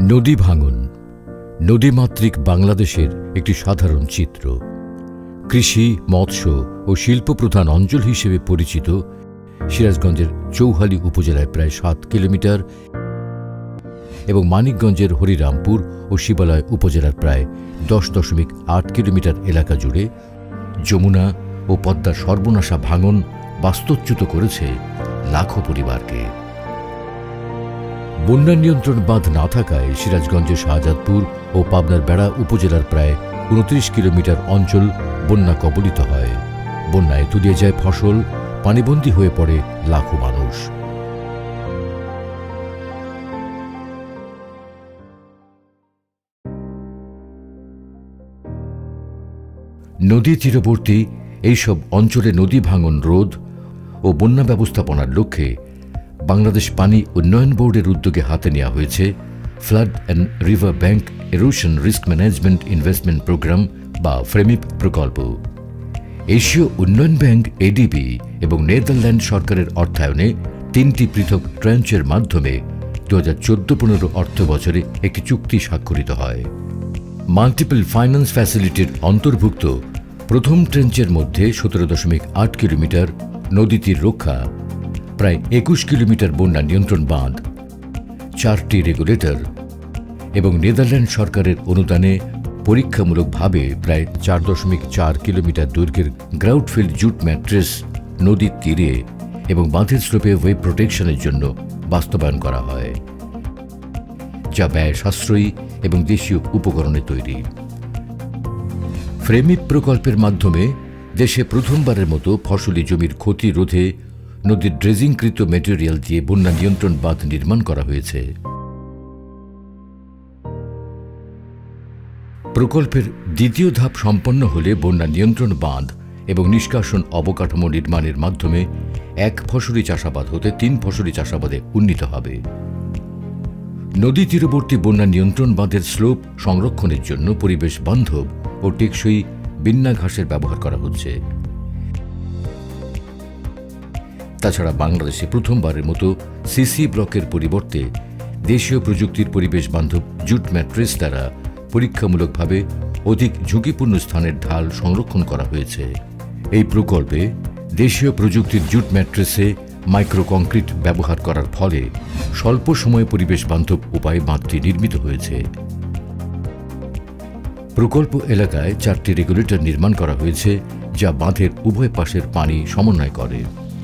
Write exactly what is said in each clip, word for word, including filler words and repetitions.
নদী ভাঙন নদীমাতৃক বাংলাদেশের একটি সাধারণ চিত্র। কৃষি, মৎস্য ও শিল্প প্রধান অঞ্চল হিসেবে পরিচিত সিরাজগঞ্জের চৌহালি উপজেলায় প্রায় সাত কিলোমিটার এবং মানিকগঞ্জের হরিরামপুর ও শিবালয় উপজেলার প্রায় দশ দশমিক আট কিলোমিটার এলাকা জুড়ে যমুনা ও পদ্মার সর্বনাশা ভাঙন বাস্তুচ্যুত করেছে লাখো পরিবারকে। বন্যা নিয়ন্ত্রণ বাঁধ না থাকায় সিরাজগঞ্জের শাহজাদপুর ও পাবনার বেড়া উপজেলার প্রায় উনত্রিশ কিলোমিটার অঞ্চল বন্যা কবলিত হয়। বন্যায় তলিয়ে যায় ফসল, পানিবন্দী হয়ে পড়ে লাখো মানুষ। নদী তীরবর্তী এইসব অঞ্চলে নদী ভাঙন রোধ ও বন্যা ব্যবস্থাপনার লক্ষ্যে বাংলাদেশ পানি উন্নয়ন বোর্ডের উদ্যোগে হাতে নেওয়া হয়েছে flood and river bank erosion risk management investment program বা ফ্রেমিপ প্রকল্প। এশীয় উন্নয়ন ব্যাংক এডিবি এবং নেদারল্যান্ড সরকারের অর্থায়নে তিনটি পৃথক ট্রেঞ্চের মাধ্যমে দু হাজার চোদ্দ পনেরো অর্থ বছরে একটি চুক্তি স্বাক্ষরিত হয়। মাল্টিপল ফাইন্যান্স ফ্যাসিলিটির অন্তর্ভুক্ত প্রথম ট্রেঞ্চের মধ্যে সতেরো দশমিক আট কিলোমিটার নদী তীর রক্ষা, প্রায় একুশ কিলোমিটার বন্যা নিয়ন্ত্রণ বাঁধ, চারটি রেগুলেটর এবং নেদারল্যান্ড সরকারের অনুদানে পরীক্ষামূলকভাবে প্রায় চার দশমিক চার কিলোমিটার দৈর্ঘ্যের গ্রাউটফিল্ড জুট ম্যাট্রেস নদীর তীরে এবং বাঁধের স্লোপে ওয়েব প্রোটেকশনের জন্য বাস্তবায়ন করা হয়, যা ব্যয় সাশ্রয়ী এবং দেশীয় উপকরণে তৈরি। ফ্রেমিপ প্রকল্পের মাধ্যমে দেশে প্রথমবারের মতো ফসলি জমির ক্ষতি রোধে নদীর ড্রেজিংকৃত ম্যাটেরিয়াল দিয়ে বন্যা নিয়ন্ত্রণ বাঁধ নির্মাণ করা হয়েছে। প্রকল্পের দ্বিতীয় ধাপ সম্পন্ন হলে বন্যা নিয়ন্ত্রণ বাঁধ এবং নিষ্কাশন অবকাঠামো নির্মাণের মাধ্যমে এক ফসলি চাষাবাদ হতে তিন ফসলি চাষাবাদে উন্নীত হবে। নদী তীরবর্তী বন্যা নিয়ন্ত্রণ বাঁধের স্লোপ সংরক্ষণের জন্য পরিবেশ বান্ধব ও টেকসই বিন্যা ঘাসের ব্যবহার করা হচ্ছে। তাছাড়া বাংলাদেশে প্রথমবারের মতো সিসি ব্লকের পরিবর্তে দেশীয় প্রযুক্তির পরিবেশ বান্ধব জুট ম্যাট্রেস দ্বারা পরীক্ষামূলকভাবে অধিক ঝুঁকিপূর্ণ স্থানের ঢাল সংরক্ষণ করা হয়েছে। এই প্রকল্পে দেশীয় প্রযুক্তির জুট ম্যাট্রেসে মাইক্রো কংক্রিট ব্যবহার করার ফলে স্বল্প সময়ে পরিবেশ বান্ধব উপায়ে বাঁধটি নির্মিত হয়েছে। প্রকল্প এলাকায় চারটি রেগুলেটর নির্মাণ করা হয়েছে, যা বাঁধের উভয় পাশের পানি সমন্বয় করে।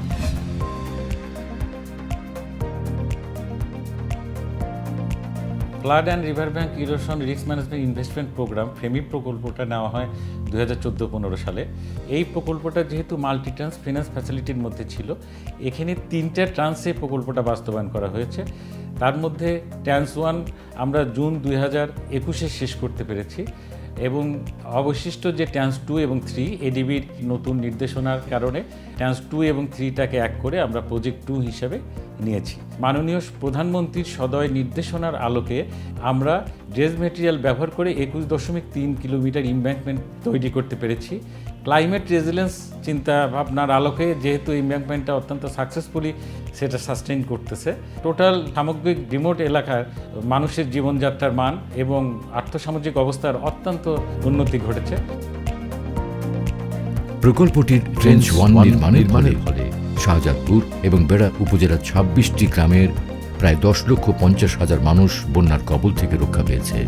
Flood and river bank erosion risk management investment program ফ্রেমিপ প্রকল্পটা নেওয়া হয় দু হাজার চোদ্দো পনেরো সালে। এই প্রকল্পটা যেহেতু মাল্টি ট্রান্স ফিনান্স ফ্যাসিলিটির মধ্যে ছিল, এখানে তিনটা ট্রান্সে প্রকল্পটা বাস্তবায়ন করা হয়েছে। তার মধ্যে ট্রান্স ওয়ান আমরা জুন দুই হাজার একুশে শেষ করতে পেরেছি এবং অবশিষ্ট যে ট্রান্স টু এবং থ্রি এডিবির নতুন নির্দেশনার কারণে ট্রান্স টু এবং থ্রিটাকে এক করে আমরা প্রজেক্ট টু হিসেবে নিয়েছি। মাননীয় প্রধানমন্ত্রীর সদয় নির্দেশনার আলোকে আমরা ড্রেজ মেটেরিয়াল ব্যবহার করে একুশ দশমিক তিন কিলোমিটার ইম্ব্যাঙ্কমেন্ট তৈরি করতে পেরেছি। ক্লাইমেট রেজিলেন্স চিন্তা ভাবনার আলোকে যেহেতু ইম্ব্যাঙ্কমেন্টটা অত্যন্ত সাকসেসফুলি সেটা সাস্টেইন করতেছে, টোটাল সামগ্রিক রিমোট এলাকার মানুষের জীবনযাত্রার মান এবং আর্থসামাজিক অবস্থার অত্যন্ত উন্নতি ঘটেছে। প্রকল্পটির ট্রেঞ্চ ওয়ান নির্মাণের ফলে শাহজাদপুর এবং বেড়া উপজেলার ছাব্বিশটি গ্রামের প্রায় দশ লক্ষ পঞ্চাশ হাজার মানুষ বন্যার কবল থেকে রক্ষা পেয়েছে।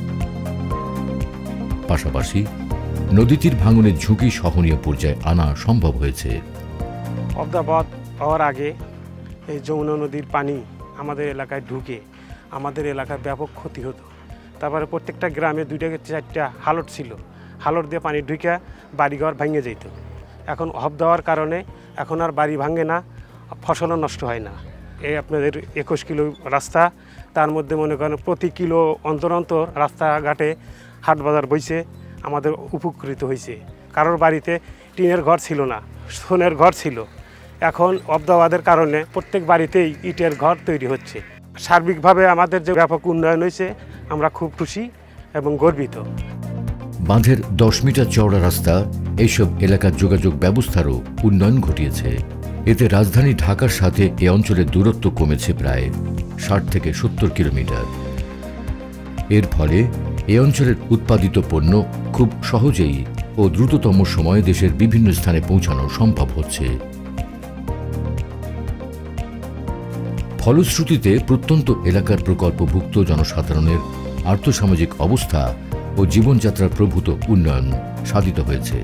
পাশাপাশি নদীটির ভাঙনের ঝুঁকি সহনীয় পর্যায়ে আনা সম্ভব হয়েছে। অবদাবাদ হওয়ার আগে এই যমুনা নদীর পানি আমাদের এলাকায় ঢুকে আমাদের এলাকায় ব্যাপক ক্ষতি হতো। তারপরে প্রত্যেকটা গ্রামে দুইটা চারটা হালট ছিল, হালট দিয়ে পানি ঢুকে বাড়িঘর ভেঙে যেত। এখন অভাব দেওয়ার কারণে এখন আর বাড়ি ভাঙে না, ফসলও নষ্ট হয় না। এই আপনাদের একুশ কিলো রাস্তা, তার মধ্যে মনে করেন প্রতি কিলো অন্তর অন্তর রাস্তাঘাটে হাট বাজার বইছে, আমাদের উপকৃত হয়েছে। কারোর বাড়িতে টিনের ঘর ছিল না, সোনের ঘর ছিল। এখন অবদাবাদের কারণে প্রত্যেক বাড়িতেই ইটের ঘর তৈরি হচ্ছে। সার্বিকভাবে আমাদের যে ব্যাপক উন্নয়ন হয়েছে, আমরা খুব খুশি এবং গর্বিত। বাঁধের দশ মিটার চওড়া রাস্তা এইসব এলাকার যোগাযোগ ব্যবস্থারও উন্নয়ন ঘটিয়েছে। এতে রাজধানী ঢাকার সাথে এ অঞ্চলের দূরত্ব কমেছে প্রায় ষাট থেকে সত্তর কিলোমিটার। এর ফলে এ অঞ্চলের উৎপাদিত পণ্য খুব সহজেই ও দ্রুততম সময়ে দেশের বিভিন্ন স্থানে পৌঁছানো সম্ভব হচ্ছে। ফলশ্রুতিতে প্রত্যন্ত এলাকার প্রকল্পভুক্ত জনসাধারণের আর্থসামাজিক অবস্থা ও জীবনযাত্রার প্রভূত উন্নয়ন সাধিত হয়েছে।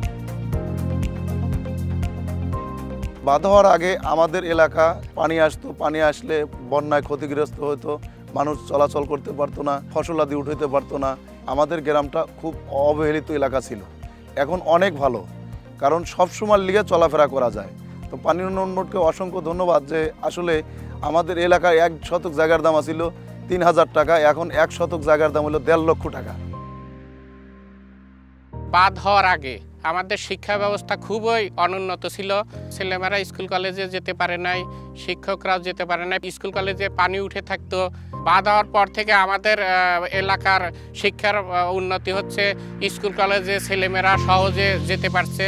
বাঁধ হওয়ার আগে আমাদের এলাকা পানি আসতো, পানি আসলে বন্যায় ক্ষতিগ্রস্ত হতো, মানুষ চলাচল করতে পারতো না, ফসলাদি উঠাইতে পারতো না। আমাদের গ্রামটা খুব অবহেলিত এলাকা ছিল, এখন অনেক ভালো, কারণ সবসময় লিগে চলাফেরা করা যায়। তো পানি উন্নয়ন বোর্ডকে অসংখ্য ধন্যবাদ যে আসলে আমাদের এলাকায় এক শতক জায়গার দাম ছিল তিন হাজার টাকা, এখন এক শতক জায়গার দাম হলো দেড় লক্ষ টাকা। বাঁধ হওয়ার আগে আমাদের শিক্ষা ব্যবস্থা খুবই অনুন্নত ছিল। ছেলেমেয়েরা স্কুল কলেজে যেতে পারে নাই, শিক্ষকরাও যেতে পারে নাই, স্কুল কলেজে পানি উঠে থাকতো। বাঁধ হওয়ার পর থেকে আমাদের এলাকার শিক্ষার উন্নতি হচ্ছে, স্কুল কলেজে ছেলেমেয়েরা সহজে যেতে পারছে।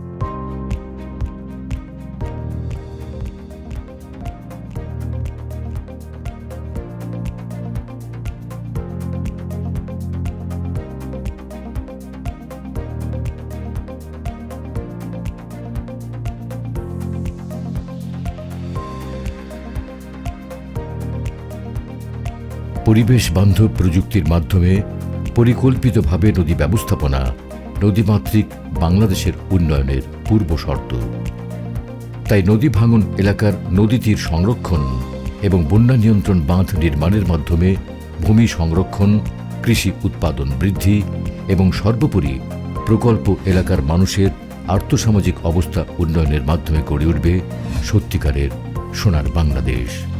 পরিবেশ বান্ধব প্রযুক্তির মাধ্যমে পরিকল্পিতভাবে নদী ব্যবস্থাপনা নদীমাতৃক বাংলাদেশের উন্নয়নের পূর্ব শর্ত। তাই নদী ভাঙন এলাকার নদী তীর সংরক্ষণ এবং বন্যা নিয়ন্ত্রণ বাঁধ নির্মাণের মাধ্যমে ভূমি সংরক্ষণ, কৃষি উৎপাদন বৃদ্ধি এবং সর্বোপরি প্রকল্প এলাকার মানুষের আর্থসামাজিক অবস্থা উন্নয়নের মাধ্যমে গড়ে উঠবে সত্যিকারের সোনার বাংলাদেশ।